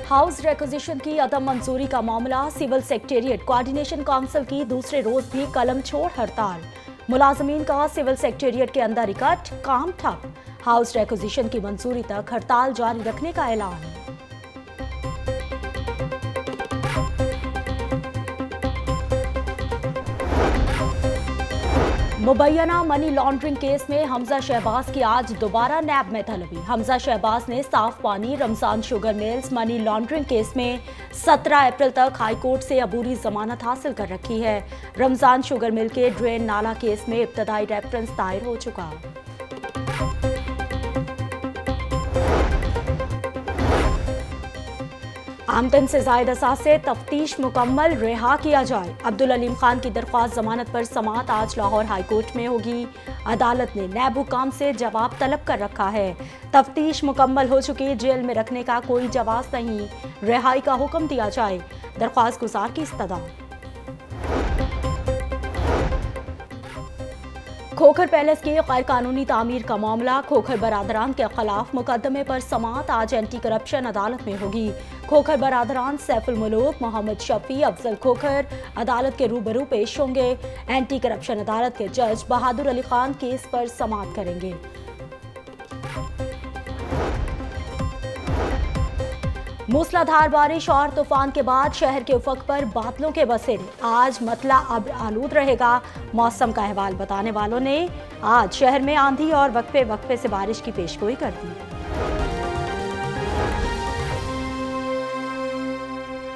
House requisition की अदम मंजूरी का मामला, सिविल सेक्रेटेरिएट कोऑर्डिनेशन काउंसिल की दूसरे रोज भी कलम छोड़ हड़ताल। मुलाजमीन का सिविल सेक्रेटेरिएट के अंदर इकट्ठ, काम ठप। हाउस रिक्विजिशन की मंजूरी तक हड़ताल जारी रखने का ऐलान। मुबैना मनी लॉन्ड्रिंग केस में हमजा शहबाज की आज दोबारा नैब में तलबी। हमजा शहबाज ने साफ पानी Ramzan sugar mills money laundering case में 17 अप्रैल तक हाई कोर्ट से अबूरी जमानत हासिल कर रखी है। रमजान शुगर मिल के ड्रेन नाला केस में इब्तदाई रेफरेंस दायर हो चुका। आमदन से जायद असास से तफ्तीश मुकम्मल, रिहा किया जाए। अलीम खान की दरख्वास्त जमानत पर समाअत आज लाहौर हाई कोर्ट में होगी। अदालत ने नैब हुकाम से जवाब तलब कर रखा है। तफ्तीश मुकम्मल हो चुकी, जेल में रखने का कोई जवाब नहीं, रिहाई का हुक्म दिया जाए। दरख्वास्त गुजार की इस्तदा। खोखर पैलेस की गैर कानूनी तामीर का मामला, खोखर बरादरान के खिलाफ मुकदमे पर समाअत आज एंटी करप्शन अदालत में होगी। खोखर बरादरान सैफुल मुलूक, मोहम्मद शफी, अफजल खोखर अदालत के रूबरू पेश होंगे। एंटी करप्शन अदालत के जज बहादुर अली खान केस पर समाअत करेंगे। मूसलाधार बारिश और तूफान के बाद शहर के उफक पर बादलों के बसेरे। आज मतला अब्र आलूद रहेगा। मौसम का अहवाल बताने वालों ने आज शहर में आंधी और वक्फे वक्फे से बारिश की पेशगोई कर दी।